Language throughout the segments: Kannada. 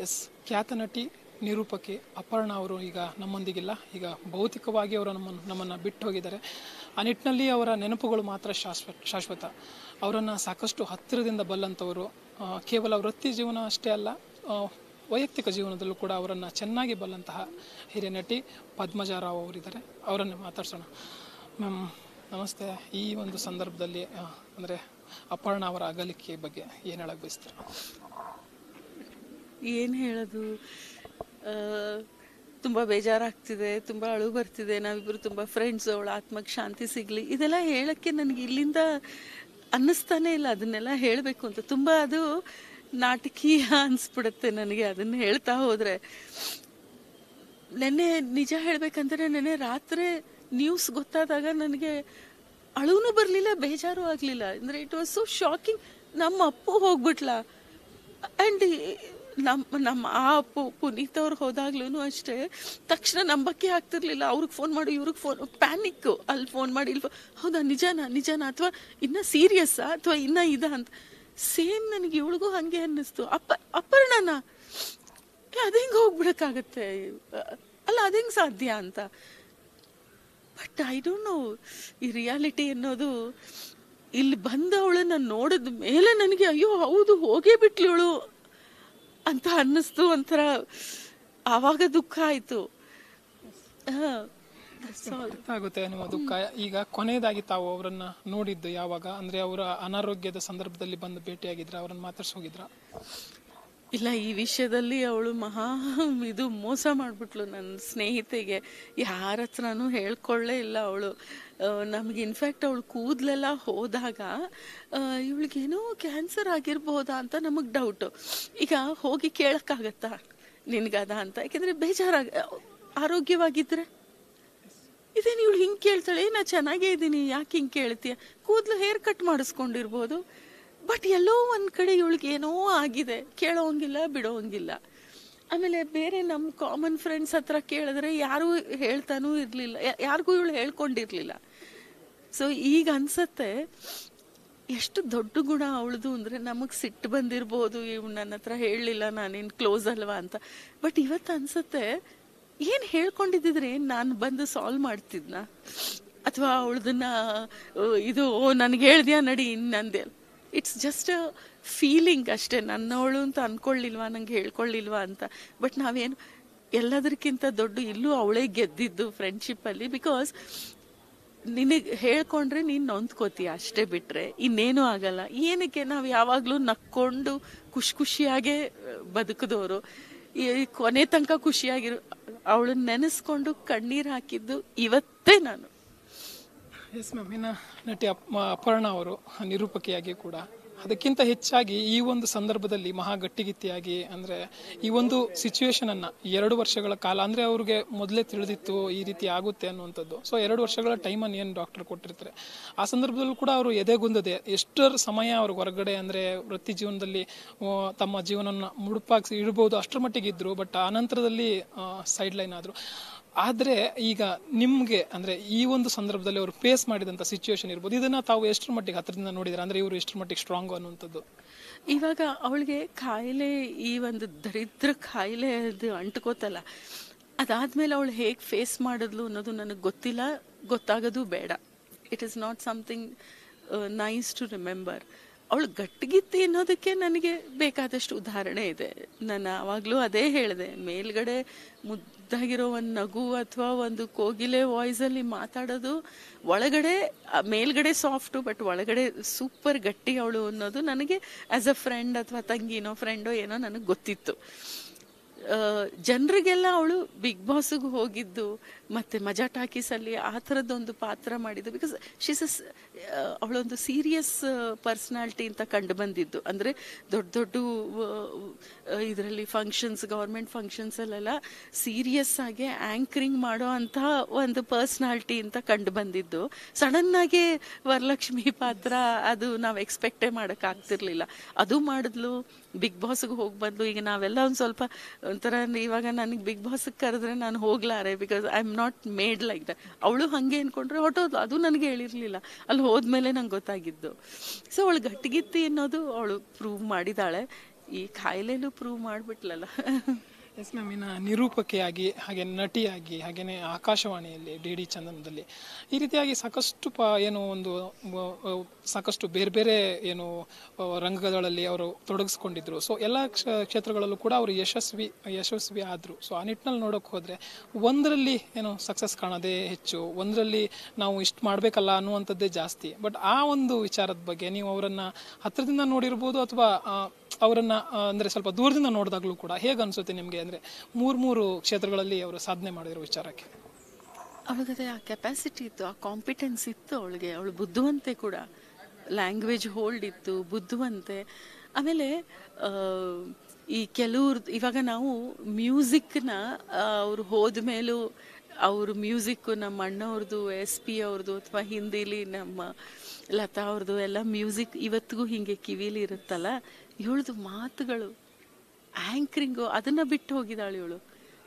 ಎಸ್, ಖ್ಯಾತ ನಟಿ ನಿರೂಪಕಿ ಅಪರ್ಣಾ ಅವರು ಈಗ ನಮ್ಮೊಂದಿಗಿಲ್ಲ. ಈಗ ಭೌತಿಕವಾಗಿ ಅವರು ನಮ್ಮನ್ನು ಬಿಟ್ಟು ಹೋಗಿದ್ದಾರೆ. ಆ ನಿಟ್ಟಿನಲ್ಲಿ ಅವರ ನೆನಪುಗಳು ಮಾತ್ರ ಶಾಶ್ವತ. ಅವರನ್ನು ಸಾಕಷ್ಟು ಹತ್ತಿರದಿಂದ ಬಲ್ಲಂಥವರು. ಕೇವಲ ವೃತ್ತಿ ಜೀವನ ಅಷ್ಟೇ ಅಲ್ಲ, ವೈಯಕ್ತಿಕ ಜೀವನದಲ್ಲೂ ಕೂಡ ಅವರನ್ನು ಚೆನ್ನಾಗಿ ಬಲ್ಲಂತಹ ಹಿರಿಯ ನಟಿ ಪದ್ಮಜಾ ರಾವ್ ಅವರಿದ್ದಾರೆ. ಅವರನ್ನು ಮಾತಾಡ್ಸೋಣ. ಮ್ಯಾಮ್ ನಮಸ್ತೆ. ಈ ಒಂದು ಸಂದರ್ಭದಲ್ಲಿ ಅಂದರೆ ಅಪರ್ಣಾ ಅವರ ಅಗಲಿಕೆ ಬಗ್ಗೆ ಏನು ಹೇಳಕ್ಕೆ ಬಯಸ್ತೀರಾ? ಏನು ಹೇಳೋದು, ತುಂಬ ಬೇಜಾರಾಗ್ತಿದೆ, ತುಂಬ ಅಳು ಬರ್ತಿದೆ. ನಾವಿಬ್ಬರು ತುಂಬ ಫ್ರೆಂಡ್ಸ್, ಅವಳ ಆತ್ಮಕ್ಕೆ ಶಾಂತಿ ಸಿಗಲಿ, ಇದೆಲ್ಲ ಹೇಳೋಕ್ಕೆ ನನಗೆ ಇಲ್ಲಿಂದ ಅನ್ನಿಸ್ತಾನೆ ಇಲ್ಲ. ಅದನ್ನೆಲ್ಲ ಹೇಳಬೇಕು ಅಂತ ತುಂಬ ಅದು ನಾಟಕೀಯ ಅನಿಸ್ಬಿಡುತ್ತೆ ನನಗೆ ಅದನ್ನು ಹೇಳ್ತಾ ಹೋದರೆ. ನೆನ್ನೆ ನಿಜ ಹೇಳ್ಬೇಕಂದ್ರೆ ನೆನ್ನೆ ರಾತ್ರಿ ನ್ಯೂಸ್ ಗೊತ್ತಾದಾಗ ನನಗೆ ಅಳುನೂ ಬರಲಿಲ್ಲ, ಬೇಜಾರು ಆಗಲಿಲ್ಲ. ಅಂದರೆ ಇಟ್ ವಾಸ್ ಸೋ ಶಾಕಿಂಗ್. ನಮ್ಮ ಅಪ್ಪು ಹೋಗ್ಬಿಟ್ಲ. ಆ್ಯಂಡ್ ನಮ್ಮ ಆ ಪುನೀತ್ ಅವ್ರು ಹೋದಾಗ್ಲೂ ಅಷ್ಟೇ ತಕ್ಷಣ ನಂಬಕ್ಕೆ ಆಗ್ತಿರ್ಲಿಲ್ಲ. ಅವ್ರಿಗೆ ಫೋನ್ ಮಾಡಿ, ಇವ್ರಿಗೆ ಫೋನ್, ಪ್ಯಾನಿಕ್. ಅಲ್ಲಿ ಫೋನ್ ಮಾಡಿ ಇಲ್ಲಿ ಹೌದಾ, ನಿಜನಾ ಅಥವಾ ಇನ್ನ ಸೀರಿಯಸ್ಸಾ ಅಥವಾ ಇನ್ನ ಇದ ಅಂತ. ಸೇಮ್ ನನಗೆ ಇವಳಿಗೂ ಹಂಗೆ ಅನ್ನಿಸ್ತು. ಅಪರ್ಣನ ಅದ ಹೆಂಗೆ ಹೋಗ್ಬಿಡಕ್ಕಾಗತ್ತೆ, ಅಲ್ಲ ಅದ ಹೆಂಗೆ ಸಾಧ್ಯ ಅಂತ. ಬಟ್ ಐ ಡೋಂಟ್ ನೋ, ಈ ರಿಯಾಲಿಟಿ ಅನ್ನೋದು ಇಲ್ಲಿ ಬಂದವಳನ್ನ ನೋಡಿದ ಮೇಲೆ ನನಗೆ ಅಯ್ಯೋ ಹೌದು ಹೋಗೇ ಬಿಟ್ಲಿವಳು ಅಂತ ಅನ್ನಿಸ್ತು. ಒಂಥರ ಆವಾಗ ದುಃಖ ಆಯ್ತು. ಆಗುತ್ತೆ ನಿಮ್ಮ ದುಃಖ. ಈಗ ಕೊನೆಯದಾಗಿ ತಾವು ಅವರನ್ನ ನೋಡಿದ್ದು ಯಾವಾಗ? ಅಂದ್ರೆ ಅವರ ಅನಾರೋಗ್ಯದ ಸಂದರ್ಭದಲ್ಲಿ ಬಂದು ಭೇಟಿಯಾಗಿದ್ರ, ಅವರನ್ನ ಮಾತಾಡ್ಸಿ ಹೋಗಿದ್ರ? ಇಲ್ಲ, ಈ ವಿಷಯದಲ್ಲಿ ಅವಳು ಇದು ಮೋಸ ಮಾಡ್ಬಿಟ್ಲು ನನ್ನ ಸ್ನೇಹಿತೆಗೆ. ಯಾರ ಹತ್ರನೂ ಹೇಳ್ಕೊಳ್ಳೇ ಇಲ್ಲ ಅವಳು. ನಮ್ಗೆ ಇನ್ಫ್ಯಾಕ್ಟ್ ಅವಳು ಕೂದಲೆಲ್ಲ ಹೋದಾಗ ಇವಳಿಗೇನೋ ಕ್ಯಾನ್ಸರ್ ಆಗಿರ್ಬೋದಾ ಅಂತ ನಮಗೆ ಡೌಟು. ಈಗ ಹೋಗಿ ಕೇಳಕ್ಕಾಗತ್ತಾ ನಿನ್ಗದ ಅಂತ? ಯಾಕೆಂದ್ರೆ ಆರೋಗ್ಯವಾಗಿದ್ರೆ ಇದೇನು ಇವಳು ಹಿಂಗೆ ಕೇಳ್ತಾಳೆ, ನಾ ಚೆನ್ನಾಗೇ ಇದ್ದೀನಿ ಯಾಕೆ ಹಿಂಗೆ ಕೇಳ್ತೀಯ? ಕೂದಲು ಹೇರ್ ಕಟ್ ಮಾಡಿಸ್ಕೊಂಡಿರ್ಬೋದು. ಬಟ್ ಎಲ್ಲೋ ಒಂದ್ ಕಡೆ ಇವಳಿಗೆ ಏನೋ ಆಗಿದೆ, ಕೇಳೋಂಗಿಲ್ಲ ಬಿಡೋಂಗಿಲ್ಲ. ಆಮೇಲೆ ಬೇರೆ ನಮ್ಮ ಕಾಮನ್ ಫ್ರೆಂಡ್ಸ್ ಹತ್ರ ಕೇಳಿದ್ರೆ ಯಾರು ಹೇಳ್ತಾನೂ ಇರ್ಲಿಲ್ಲ, ಯಾರಿಗೂ ಇವಳು ಹೇಳ್ಕೊಂಡಿರ್ಲಿಲ್ಲ. ಸೊ ಈಗ ಅನ್ಸತ್ತೆ ಎಷ್ಟು ದೊಡ್ಡ ಗುಣ ಅವಳದು ಅಂದ್ರೆ ನಮಗ್ ಸಿಟ್ಟು ಬಂದಿರ್ಬೋದು, ಇವ್ ನನ್ನ ಹತ್ರ ಹೇಳಲಿಲ್ಲ, ನಾನೇನ್ ಕ್ಲೋಸ್ ಅಲ್ವಾ ಅಂತ. ಬಟ್ ಇವತ್ತು ಅನ್ಸತ್ತೆ ಏನ್ ಹೇಳ್ಕೊಂಡಿದ್ರೆ ನಾನು ಬಂದು ಸಾಲ್ವ್ ಮಾಡ್ತಿದ್ನ, ಅಥವಾ ಅವಳದನ್ನ ಇದು ನನಗೆ ಹೇಳ್ದ್ಯಾ ನಡಿ ಇನ್ನಂದೆ. ಇಟ್ಸ್ ಜಸ್ಟ್ ಅ ಫೀಲಿಂಗ್ ಅಷ್ಟೇ. ನನ್ನವಳು ಅಂತ ಅನ್ಕೊಳ್ಳಿಲ್ವಾ, ನಂಗೆ ಹೇಳ್ಕೊಳ್ಳಿಲ್ವಾ ಅಂತ. ಬಟ್ ನಾವೇನು ಎಲ್ಲದಕ್ಕಿಂತ ದೊಡ್ಡ ಇಲ್ಲೂ ಅವಳೇ ಗೆದ್ದಿದ್ದು ಫ್ರೆಂಡ್ಶಿಪ್ಪಲ್ಲಿ. ಬಿಕಾಸ್ ನಿನಗೆ ಹೇಳ್ಕೊಂಡ್ರೆ ನೀನು ನೊಂದ್ಕೋತೀಯ ಅಷ್ಟೇ, ಬಿಟ್ರೆ ಇನ್ನೇನು ಆಗಲ್ಲ. ಏನಕ್ಕೆ ನಾವು ಯಾವಾಗಲೂ ನಕ್ಕೊಂಡು ಖುಷಿಯಾಗೇ ಬದುಕಿದವರು, ಈ ಕೊನೆ ತನಕ ಖುಷಿಯಾಗಿರು. ಅವಳನ್ನ ನೆನೆಸ್ಕೊಂಡು ಕಣ್ಣೀರು ಹಾಕಿದ್ದು ಇವತ್ತೇ ನಾನು. ಎಸ್ ಮ್ಯಾಮ್, ಇನ್ನು ನಟಿ ಅಪರ್ಣಾ ಅವರು ನಿರೂಪಕಿಯಾಗಿ ಕೂಡ, ಅದಕ್ಕಿಂತ ಹೆಚ್ಚಾಗಿ ಈ ಒಂದು ಸಂದರ್ಭದಲ್ಲಿ ಮಹಾ ಗಟ್ಟಿಗಿತ್ತಿಯಾಗಿ, ಅಂದರೆ ಈ ಒಂದು ಸಿಚುವೇಶನನ್ನು 2 ವರ್ಷಗಳ ಕಾಲ, ಅಂದರೆ ಅವ್ರಿಗೆ ಮೊದಲೇ ತಿಳಿದಿತ್ತು ಈ ರೀತಿ ಆಗುತ್ತೆ ಅನ್ನುವಂಥದ್ದು. ಸೊ 2 ವರ್ಷಗಳ ಟೈಮನ್ನು ಏನು ಡಾಕ್ಟರ್ ಕೊಟ್ಟಿರ್ತಾರೆ, ಆ ಸಂದರ್ಭದಲ್ಲೂ ಕೂಡ ಅವರು ಎದೆಗುಂದದೆ ಎಷ್ಟರ ಸಮಯ ಅವ್ರಿಗೆ ಹೊರಗಡೆ, ಅಂದರೆ ವೃತ್ತಿ ಜೀವನದಲ್ಲಿ ತಮ್ಮ ಜೀವನವನ್ನು ಮುಡುಪಾಗಿ ಇಡ್ಬೋದು ಅಷ್ಟರ ಮಟ್ಟಿಗೆ ಇದ್ರು. ಬಟ್ ಆ ನಂತರದಲ್ಲಿ ಸೈಡ್ ಲೈನ್ ಆದರು. ಆದರೆ ಈಗ ನಿಮಗೆ ಅಂದರೆ ಈ ಒಂದು ಸಂದರ್ಭದಲ್ಲಿ ಅವರು ಫೇಸ್ ಮಾಡಿದಂಥ ಸಿಚುವೇಶನ್ ಇರ್ಬೋದು, ಇದನ್ನ ತಾವು ಎಷ್ಟರ ಮಟ್ಟಿಗೆ ಹತ್ತಿರದಿಂದ ನೋಡಿದ್ರೆ, ಅಂದರೆ ಇವರು ಎಷ್ಟರ ಮಟ್ಟಿಗೆ ಸ್ಟ್ರಾಂಗ್ ಅನ್ನುವಂಥದ್ದು? ಇವಾಗ ಅವಳಿಗೆ ಕಾಯಿಲೆ, ಈ ಒಂದು ದರಿದ್ರ ಕಾಯಿಲೆ ಅದು ಅಂಟ್ಕೋತಲ್ಲ, ಅದಾದ್ಮೇಲೆ ಅವಳು ಹೇಗೆ ಫೇಸ್ ಮಾಡಿದ್ಲು ಅನ್ನೋದು ನನಗೆ ಗೊತ್ತಿಲ್ಲ, ಗೊತ್ತಾಗೋದು ಬೇಡ. It is not something nice to remember. ಅವಳು ಗಟ್ಟಿಗಿತ್ತಿ ಅನ್ನೋದಕ್ಕೆ ನನಗೆ ಬೇಕಾದಷ್ಟು ಉದಾಹರಣೆ ಇದೆ. ನಾನು ಆವಾಗಲೂ ಅದೇ ಹೇಳಿದೆ, ಮೇಲ್ಗಡೆ ಮುದ್ದಾಗಿರೋ ಒಂದು ನಗು ಅಥವಾ ಒಂದು ಕೋಗಿಲೆ ವಾಯ್ಸಲ್ಲಿ ಮಾತಾಡೋದು, ಒಳಗಡೆ ಮೇಲ್ಗಡೆ ಸಾಫ್ಟು ಬಟ್ ಒಳಗಡೆ ಸೂಪರ್ ಗಟ್ಟಿ ಅವಳು ಅನ್ನೋದು ನನಗೆ ಆಸ್ ಅ ಫ್ರೆಂಡ್ ಅಥವಾ ತಂಗಿನೋ ಫ್ರೆಂಡೋ ಏನೋ ನನಗೆ ಗೊತ್ತಿತ್ತು. ಜನರಿಗೆಲ್ಲ ಅವಳು ಬಿಗ್ ಬಾಸ್ಗೂ ಹೋಗಿದ್ದು ಮತ್ತೆ ಮಜಾ ಟಾಕೀಸಲ್ಲಿ ಆ ಥರದ್ದೊಂದು ಪಾತ್ರ ಮಾಡಿದ್ದು. ಬಿಕಾಸ್ ಅವಳೊಂದು ಸೀರಿಯಸ್ ಪರ್ಸನಾಲಿಟಿ ಅಂತ ಕಂಡು ಬಂದಿದ್ದು. ಅಂದರೆ ದೊಡ್ಡ ದೊಡ್ಡ ಇದರಲ್ಲಿ ಫಂಕ್ಷನ್ಸ್, ಗೌರ್ಮೆಂಟ್ ಫಂಕ್ಷನ್ಸಲ್ಲೆಲ್ಲ ಸೀರಿಯಸ್ ಆಗಿ ಆ್ಯಂಕರಿಂಗ್ ಮಾಡೋ ಅಂತಹ ಒಂದು ಪರ್ಸನಾಲಿಟಿ ಅಂತ ಕಂಡು ಬಂದಿದ್ದು. ಸಡನ್ನಾಗಿ ವರಲಕ್ಷ್ಮಿ ಪಾತ್ರ ಅದು ನಾವು ಎಕ್ಸ್ಪೆಕ್ಟೇ ಮಾಡೋಕ್ಕಾಗ್ತಿರ್ಲಿಲ್ಲ. ಅದು ಮಾಡಿದ್ಲು, ಬಿಗ್ ಬಾಸ್ಗೆ ಹೋಗಿ ಬಂದ್ಲು. ಈಗ ನಾವೆಲ್ಲ ಒಂದು ಸ್ವಲ್ಪ ಒಂಥರ, ಇವಾಗ ನನಗೆ ಬಿಗ್ ಬಾಸ್ಗೆ ಕರೆದ್ರೆ ನಾನು ಹೋಗ್ಲಾರೆ, because I am not made like that. ಅವಳು ಹಂಗೆ ಅನ್ಕೊಂಡ್ರೆ ಹೊಟ್ಟೋದ್ಲು, ಅದು ನನಗೆ ಹೇಳಿರ್ಲಿಲ್ಲ, ಅಲ್ಲಿ ಹೋದ್ಮೇಲೆ ನಂಗೆ ಗೊತ್ತಾಗಿದ್ದು. ಸೊ ಅವಳು ಗಟ್ಟಿಗಿತ್ತಿ ಅನ್ನೋದು ಅವಳು ಪ್ರೂವ್ ಮಾಡಿದಾಳೆ. ಈ ಕಾಯಿಲೆನೂ ಪ್ರೂವ್ ಮಾಡಿಬಿಟ್ಲಲ್ಲ. ಎಸ್ ಮ್ಯಾಮ್, ಇನ್ನು ನಿರೂಪಕಿಯಾಗಿ ಹಾಗೆ ನಟಿಯಾಗಿ ಹಾಗೆಯೇ ಆಕಾಶವಾಣಿಯಲ್ಲಿ DD ಚಂದನದಲ್ಲಿ ಈ ರೀತಿಯಾಗಿ ಸಾಕಷ್ಟು ಏನು ಒಂದು ಸಾಕಷ್ಟು ಬೇರೆ ಬೇರೆ ಏನು ರಂಗಗಳಲ್ಲಿ ಅವರು ತೊಡಗಿಸ್ಕೊಂಡಿದ್ರು. ಸೊ ಎಲ್ಲ ಕ್ಷೇತ್ರಗಳಲ್ಲೂ ಕೂಡ ಅವರು ಯಶಸ್ವಿ ಆದರು. ಸೊ ಆ ನಿಟ್ಟಿನಲ್ಲಿ ನೋಡೋಕೆ ಹೋದರೆ ಒಂದರಲ್ಲಿ ಏನು ಸಕ್ಸಸ್ ಕಾಣೋದೇ ಹೆಚ್ಚು, ಒಂದರಲ್ಲಿ ನಾವು ಇಷ್ಟು ಮಾಡಬೇಕಲ್ಲ ಅನ್ನುವಂಥದ್ದೇ ಜಾಸ್ತಿ. ಬಟ್ ಆ ಒಂದು ವಿಚಾರದ ಬಗ್ಗೆ ನೀವು ಅವರನ್ನು ಹತ್ತಿರದಿಂದ ನೋಡಿರ್ಬೋದು ಅಥವಾ ಅವರನ್ನು ಅಂದರೆ ಸ್ವಲ್ಪ ದೂರದಿಂದ ನೋಡಿದಾಗಲೂ ಕೂಡ ಹೇಗೆ ಅನಿಸುತ್ತೆ ನಿಮಗೆ? ಅಂದರೆ ಮೂರು ಕ್ಷೇತ್ರಗಳಲ್ಲಿ ಅವರು ಸಾಧನೆ ಮಾಡಿರೋ ವಿಚಾರಕ್ಕೆ ಅವಳಿಗದೆ ಆ ಕೆಪಾಸಿಟಿ ಇತ್ತು, ಆ ಕಾಂಪಿಟೆನ್ಸ್ ಇತ್ತು ಅವಳಿಗೆ. ಅವಳು ಬುದ್ಧಿವಂತೆ ಕೂಡ, ಲ್ಯಾಂಗ್ವೇಜ್ ಹೋಲ್ಡ್ ಇತ್ತು, ಬುದ್ಧಿವಂತೆ. ಆಮೇಲೆ ಈ ಕೆಲವ್ರು ಇವಾಗ ನಾವು ಮ್ಯೂಸಿಕ್ನ ಅವ್ರು ಹೋದ ಮೇಲೂ ಅವ್ರ ಮ್ಯೂಸಿಕ್ಕು ನಮ್ಮ ಅಣ್ಣವ್ರದ್ದು, SP ಅವ್ರದ್ದು, ಅಥವಾ ಹಿಂದಿಲಿ ನಮ್ಮ ಲತಾ ಅವ್ರದ್ದು ಎಲ್ಲ ಮ್ಯೂಸಿಕ್ ಇವತ್ತಿಗೂ ಹೀಗೆ ಕಿವಿಲಿ ಇರುತ್ತಲ್ಲ. ಇವಳದು ಮಾತುಗಳು, ಆ್ಯಂಕರಿಂಗು, ಅದನ್ನ ಬಿಟ್ಟು ಹೋಗಿದ್ದಾಳೆ ಇವಳು.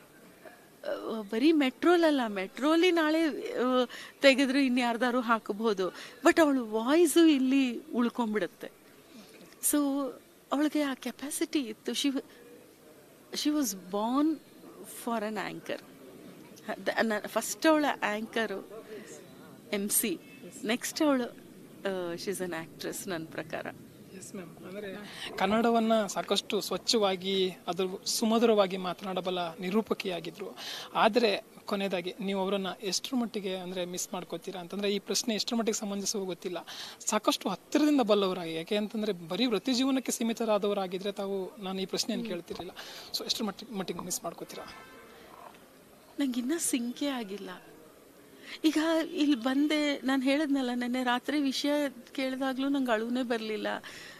ಬರೀ ಮೆಟ್ರೋಲಲ್ಲ, ಮೆಟ್ರೋಲಿ ನಾಳೆ ತೆಗೆದ್ರು ಇನ್ಯಾರ್ದಾರು ಹಾಕಬಹುದು, ಬಟ್ ಅವಳು ವಾಯ್ಸು ಇಲ್ಲಿ ಉಳ್ಕೊಂಡ್ಬಿಡುತ್ತೆ. ಸೊ ಅವಳಿಗೆ ಆ ಕೆಪಾಸಿಟಿ ಇತ್ತು. She was born for an anchor. First ಅವಳ ಆ್ಯಂಕರು MC, ನೆಕ್ಸ್ಟ್ ಅವಳು ಶಿ ಇಸ್ ಅನ್ ಆ್ಯಕ್ಟ್ರೆಸ್ ನನ್ನ ಪ್ರಕಾರ. ಎಸ್ ಮ್ಯಾಮ್, ಅಂದರೆ ಕನ್ನಡವನ್ನು ಸಾಕಷ್ಟು ಸ್ವಚ್ಛವಾಗಿ ಅದು ಸುಮಧುರವಾಗಿ ಮಾತನಾಡಬಲ್ಲ ನಿರೂಪಕಿಯಾಗಿದ್ದರು. ಆದರೆ ಕೊನೆಯದಾಗಿ ನೀವು ಅವರನ್ನು ಎಷ್ಟರ ಮಟ್ಟಿಗೆ ಅಂದರೆ ಮಿಸ್ ಮಾಡ್ಕೋತೀರಾ ಅಂತಂದರೆ, ಈ ಪ್ರಶ್ನೆ ಎಷ್ಟರ ಮಟ್ಟಿಗೆ ಸಮಂಜಸವೂ ಗೊತ್ತಿಲ್ಲ. ಸಾಕಷ್ಟು ಹತ್ತಿರದಿಂದ ಬಲ್ಲವರಾಗಿ, ಯಾಕೆ ಅಂತಂದರೆ ಬರೀ ವೃತ್ತಿ ಜೀವನಕ್ಕೆ ಸೀಮಿತರಾದವರಾಗಿದ್ದರೆ ತಾವು ನಾನು ಈ ಪ್ರಶ್ನೆಯನ್ನು ಕೇಳ್ತಿರಲಿಲ್ಲ. ಸೊ ಎಷ್ಟರ ಮಟ್ಟಿಗೆ ಮಿಸ್ ಮಾಡ್ಕೋತೀರಾ? ನಂಗಿನ್ನೂ ಸಿಂಕೆ ಆಗಿಲ್ಲ. ಈಗ ಇಲ್ಲಿ ಬಂದೆ, ನಾನು ಹೇಳಿದ್ನಲ್ಲ ನೆನ್ನೆ ರಾತ್ರಿ ವಿಷಯ ಕೇಳಿದಾಗ್ಲೂ ನಂಗೆ ಅಳುನೇ ಬರಲಿಲ್ಲ.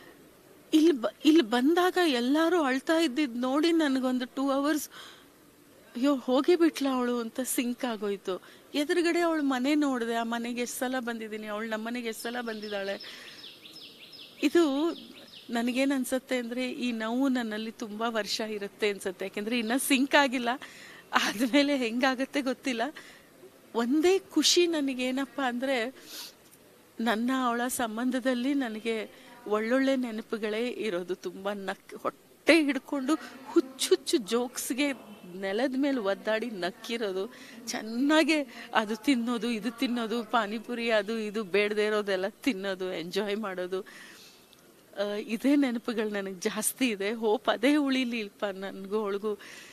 ಇಲ್ಲಿ ಬಂದಾಗ ಎಲ್ಲರೂ ಅಳ್ತಾ ಇದ್ದಿದ್ದು ನೋಡಿ ನನಗೊಂದು 2 hours ಅಯ್ಯೋ ಹೋಗಿ ಬಿಟ್ಲ ಅವಳು ಅಂತ ಸಿಂಕ್ ಆಗೋಯ್ತು. ಎದುರುಗಡೆ ಅವಳು ಮನೆ ನೋಡಿದೆ, ಆ ಮನೆಗೆ ಎಷ್ಟು ಸಲ ಬಂದಿದ್ದೀನಿ, ಅವಳು ನಮ್ಮ ಮನೆಗೆ ಎಷ್ಟು ಸಲ ಬಂದಿದ್ದಾಳೆ. ಇದು ನನಗೇನು ಅನ್ಸುತ್ತೆ ಅಂದರೆ, ಈ ನೋವು ನನ್ನಲ್ಲಿ ತುಂಬ ವರ್ಷ ಇರುತ್ತೆ ಅನ್ಸುತ್ತೆ. ಯಾಕೆಂದರೆ ಇನ್ನೂ ಸಿಂಕ್ ಆಗಿಲ್ಲ, ಆದಮೇಲೆ ಹೆಂಗಾಗತ್ತೆ ಗೊತ್ತಿಲ್ಲ. ಒಂದೇ ಖುಷಿ ನನಗೇನಪ್ಪ ಅಂದರೆ, ನನ್ನ ಅವಳ ಸಂಬಂಧದಲ್ಲಿ ನನಗೆ ಒಳ್ಳೊಳ್ಳೆ ನೆನಪುಗಳೇ ಇರೋದು. ತುಂಬ ಹೊಟ್ಟೆ ಹಿಡ್ಕೊಂಡು ಹುಚ್ಚು ಜೋಕ್ಸ್ಗೆ ನೆಲದ ಮೇಲೆ ಒದ್ದಾಡಿ ನಕ್ಕಿರೋದು, ಚೆನ್ನಾಗೆ ಅದು ತಿನ್ನೋದು, ಇದು ತಿನ್ನೋದು, ಪಾನಿಪುರಿ ಅದು ಇದು ಬೇಡದೇ ಇರೋದೆಲ್ಲ ತಿನ್ನೋದು, ಎಂಜಾಯ್ ಮಾಡೋದು. ಇದೇ ನೆನಪುಗಳು ನನಗೆ ಜಾಸ್ತಿ ಇದೆ. ಹೋಪ್ ಅದೇ ಉಳಿಲಿಲ್ಪ ನನಗೂ ಅವಳಿಗೂ.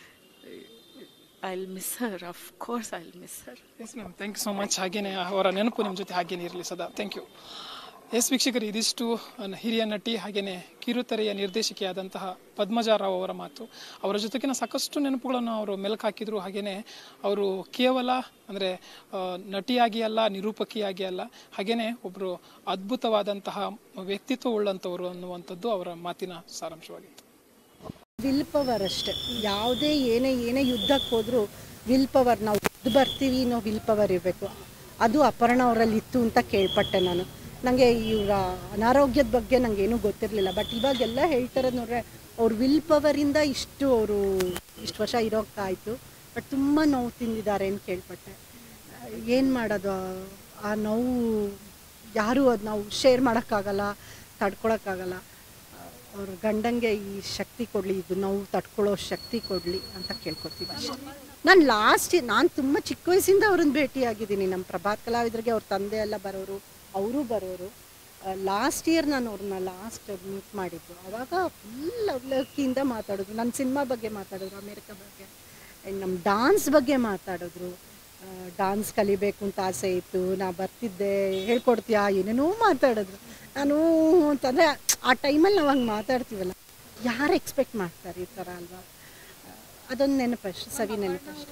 I'll miss her, of course I'll miss her. Yes ma'am, thank you so much. ಹಾಗೇನೆ ಅವರ ನೆನಪು ನಿಮ್ಮ ಜೊತೆ ಹಾಗೇನೆ ಇರಲಿ ಸದಾ. Thank you. ಎಸ್ ವೀಕ್ಷಕರು, ಇದಿಷ್ಟು ಹಿರಿಯ ನಟಿ ಹಾಗೇನೆ ಕಿರುತೆರೆಯ ನಿರ್ದೇಶಕಿಯಾದಂತಹ ಪದ್ಮಜಾ ರಾವ್ ಅವರ ಮಾತು. ಅವರ ಜೊತೆಗಿನ ಸಾಕಷ್ಟು ನೆನಪುಗಳನ್ನು ಅವರು ಮೆಲುಕು ಹಾಕಿದ್ರು. ಹಾಗೇನೆ ಅವರು ಕೇವಲ ಅಂದರೆ ನಟಿಯಾಗಿ ಅಲ್ಲ, ನಿರೂಪಕಿಯಾಗಿ ಅಲ್ಲ, ಹಾಗೇನೆ ಒಬ್ಬರು ಅದ್ಭುತವಾದಂತಹ ವ್ಯಕ್ತಿತ್ವ ಉಳ್ಳಂಥವರು ಅನ್ನುವಂಥದ್ದು ಅವರ ಮಾತಿನ ಸಾರಾಂಶವಾಗಿತ್ತು. ವಿಲ್ ಪವರ್ ಅಷ್ಟೆ. ಯಾವುದೇ ಏನೇ ಯುದ್ಧಕ್ಕೆ ಹೋದರೂ ವಿಲ್ ಪವರ್, ನಾವು ಯುದ್ಧ ಬರ್ತೀವಿ ಅನ್ನೋ ವಿಲ್ ಪವರ್ ಇರಬೇಕು. ಅದು ಅಪರ್ಣ ಅವರಲ್ಲಿ ಇತ್ತು ಅಂತ ಕೇಳ್ಪಟ್ಟೆ ನಾನು. ನನಗೆ ಇವರ ಅನಾರೋಗ್ಯದ ಬಗ್ಗೆ ನನಗೇನೂ ಗೊತ್ತಿರಲಿಲ್ಲ. ಬಟ್ ಇವಾಗೆಲ್ಲ ಹೇಳ್ತಾರದು ನೋಡ್ರೆ, ಅವ್ರ ವಿಲ್ ಪವರಿಂದ ಇಷ್ಟು ವರ್ಷ ಇರೋಕ್ಕಾಯಿತು. ಬಟ್ ತುಂಬ ನೋವು ತಿಂದಿದ್ದಾರೆ ಅಂತ ಕೇಳ್ಪಟ್ಟೆ. ಏನು ಮಾಡೋದು, ಆ ನೋವು ಯಾರೂ ಅದು ನಾವು ಶೇರ್ ಮಾಡೋಕ್ಕಾಗಲ್ಲ, ತಡ್ಕೊಳಕ್ಕಾಗಲ್ಲ. ಅವ್ರ ಗಂಡಂಗೆ ಈ ಶಕ್ತಿ ಕೊಡಲಿ, ಇದು ನೋವು ತಡ್ಕೊಳ್ಳೋ ಶಕ್ತಿ ಕೊಡಲಿ ಅಂತ ಕೇಳ್ಕೊತೀವಿ ಅಷ್ಟೇ. ನಾನು ತುಂಬ ಚಿಕ್ಕ ವಯಸ್ಸಿಂದ ಅವ್ರನ್ನ ಭೇಟಿಯಾಗಿದ್ದೀನಿ. ನಮ್ಮ ಪ್ರಭಾತ್ ಕಲಾವಿದರಿಗೆ ಅವ್ರ ತಂದೆ ಎಲ್ಲ ಬರೋರು, ಅವರು ಬರೋರು. ಲಾಸ್ಟ್ ಇಯರ್ ನಾನು ಅವ್ರನ್ನ ಮೀಟ್ ಮಾಡಿದ್ದು. ಆವಾಗ ಫುಲ್ ಅವಲಕ್ಕಿಯಿಂದ ಮಾತಾಡಿದ್ರು. ನನ್ನ ಸಿನಿಮಾ ಬಗ್ಗೆ ಮಾತಾಡಿದ್ರು, ಅಮೇರಿಕಾ ಬಗ್ಗೆ, ಆ್ಯಂಡ್ ನಮ್ಮ ಡಾನ್ಸ್ ಬಗ್ಗೆ ಮಾತಾಡಿದ್ರು. ಡಾನ್ಸ್ ಕಲಿಬೇಕು ಅಂತ ಆಸೆ ಇತ್ತು, ನಾ ಬರ್ತಿದ್ದೆ, ಹೇಳ್ಕೊಡ್ತೀಯಾ, ಏನೇನೋ ಮಾತಾಡಿದ್ರು. ನಾನು ಅಂತಂದರೆ ಆ ಟೈಮಲ್ಲಿ ನಾವು ಹಂಗೆ ಮಾತಾಡ್ತೀವಲ್ಲ, ಯಾರು ಎಕ್ಸ್ಪೆಕ್ಟ್ ಮಾಡ್ತಾರೆ ಈ ಥರ ಅಲ್ವಾ? ಅದೊಂದು ನೆನಪಷ್ಟು, ಸವಿ ನೆನಪಷ್ಟು.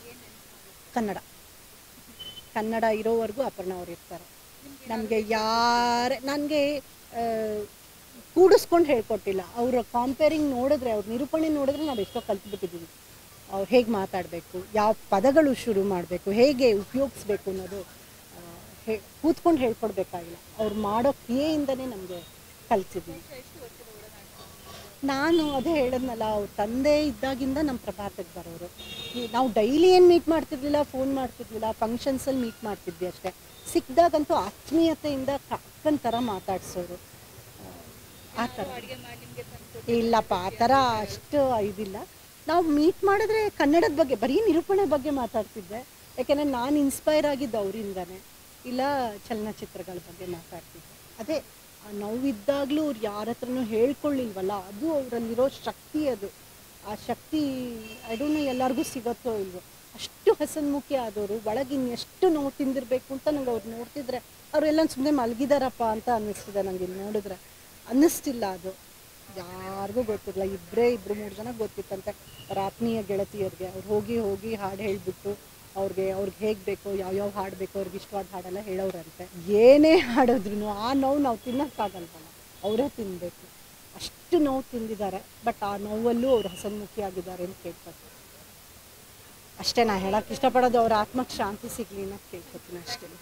ಕನ್ನಡ ಇರೋವರೆಗೂ ಅಪರ್ಣ ಅವ್ರು ಇರ್ತಾರೆ. ನನಗೆ ಕೂಡಿಸ್ಕೊಂಡು ಹೇಳ್ಕೊಟ್ಟಿಲ್ಲ. ಅವರ ಕಾಂಪೇರಿಂಗ್ ನೋಡಿದ್ರೆ, ಅವ್ರ ನಿರೂಪಣೆ ನೋಡಿದ್ರೆ ನಾವು ಎಷ್ಟೋ ಕಲ್ತ್ಬಿಟ್ಟಿದ್ದೀವಿ. ಅವ್ರು ಹೇಗೆ ಮಾತಾಡಬೇಕು, ಯಾವ ಪದಗಳು ಶುರು ಮಾಡಬೇಕು, ಹೇಗೆ ಉಪಯೋಗಿಸ್ಬೇಕು ಅನ್ನೋದು ಕೂತ್ಕೊಂಡು ಹೇಳ್ಕೊಡ್ಬೇಕಾಗಿಲ್ಲ. ಅವ್ರು ಮಾಡೋ ಕ್ರಿಯೆಯಿಂದನೇ ನಮಗೆ ಕಲ್ತಿದ್ವಿ. ನಾನು ಅದೇ ಹೇಳಿದ್ನಲ್ಲ, ಅವ್ರ ತಂದೆ ಇದ್ದಾಗಿಂದ ನಮ್ಮ ಪ್ರಭಾತಕ್ಕೆ ಬರೋರು. ನಾವು ಡೈಲಿ ಏನು ಮೀಟ್ ಮಾಡ್ತಿರ್ಲಿಲ್ಲ, ಫೋನ್ ಮಾಡ್ತಿರ್ಲಿಲ್ಲ, ಫಂಕ್ಷನ್ಸಲ್ಲಿ ಮೀಟ್ ಮಾಡ್ತಿದ್ವಿ ಅಷ್ಟೇ. ಸಿಕ್ಕಿದಾಗಂತೂ ಆತ್ಮೀಯತೆಯಿಂದ ಅಕ್ಕನ ಥರ ಮಾತಾಡ್ಸೋರು. ಆ ಥರ ಇಲ್ಲಪ್ಪ, ಆ ಥರ ಅಷ್ಟು ಇದಿಲ್ಲ. ನಾವು ಮೀಟ್ ಮಾಡಿದ್ರೆ ಕನ್ನಡದ ಬಗ್ಗೆ, ಬರೀ ನಿರೂಪಣೆ ಬಗ್ಗೆ ಮಾತಾಡ್ತಿದ್ದೆ. ಯಾಕೆಂದರೆ ನಾನು ಇನ್ಸ್ಪೈರ್ ಆಗಿದ್ದು ಅವರಿಂದನೇ, ಇಲ್ಲ ಚಲನಚಿತ್ರಗಳ ಬಗ್ಗೆ ಮಾತಾಡ್ತಿದ್ದೆ. ಅದೇ ಆ ನೋವಿದ್ದಾಗಲೂ ಅವ್ರು ಯಾರ ಹತ್ರನೂ ಹೇಳ್ಕೊಳ್ಳಿಲ್ವಲ್ಲ, ಅದು ಅವರಲ್ಲಿರೋ ಶಕ್ತಿ. ಅದು ಆ ಶಕ್ತಿ ಐ ಡೋಂಟ್ ನೋ ಎಲ್ಲರಿಗೂ ಸಿಗುತ್ತೋ ಇಲ್ವೋ. ಅಷ್ಟು ಹಸನ್ಮುಖಿ ಆದವರು, ಒಳಗೆ ಇನ್ನೆಷ್ಟು ನೋವು ತಿಂದಿರಬೇಕು ಅಂತ ನಂಗೆ ಅವ್ರು ನೋಡ್ತಿದ್ರೆ, ಅವರೆಲ್ಲ ಸುಮ್ಮನೆ ಮಲಗಿದಾರಪ್ಪ ಅಂತ ಅನ್ನಿಸ್ತಿದೆ ನನಗೆ. ಇಲ್ಲಿ ನೋಡಿದ್ರೆ ಅನ್ನಿಸ್ತಿಲ್ಲ, ಅದು ಯಾರಿಗೂ ಗೊತ್ತಿಲ್ಲ. ಇಬ್ಬರು ಮೂರು ಜನ ಗೊತ್ತಿತ್ತಂತೆ ಅವ್ರ ಆತ್ಮೀಯ ಗೆಳತಿಯರಿಗೆ. ಅವ್ರು ಹೋಗಿ ಹಾಡು ಹೇಳಿಬಿಟ್ಟು ಅವ್ರಿಗೆ ಹೇಗೆ ಬೇಕೋ, ಯಾವ್ಯಾವ ಹಾಡು ಬೇಕೋ, ಅವ್ರಿಗೆ ಇಷ್ಟವಾದ ಹಾಡೆಲ್ಲ ಹೇಳೋರಂತೆ. ಏನೇ ಹಾಡಿದ್ರು ಆ ನೋವು ನಾವು ತಿನ್ನೋಕ್ಕಾಗಲ್ವಲ್ಲ, ಅವರೇ ತಿನ್ನಬೇಕು. ಅಷ್ಟು ನೋವು ತಿಂದಿದ್ದಾರೆ. ಬಟ್ ಆ ನೋವಲ್ಲೂ ಅವ್ರು ಹಸನ್ಮುಖಿಯಾಗಿದ್ದಾರೆ ಅಂತ ಕೇಳ್ಕೊತೀನಿ ಅಷ್ಟೇ. ನಾ ಹೇಳೋಕ್ಕೆ ಇಷ್ಟಪಡೋದು ಅವ್ರ ಆತ್ಮಕ್ಕೆ ಶಾಂತಿ ಸಿಗಲಿ ಅನ್ನೋದು ಕೇಳ್ಕೊತೀನಿ ಅಷ್ಟೇ.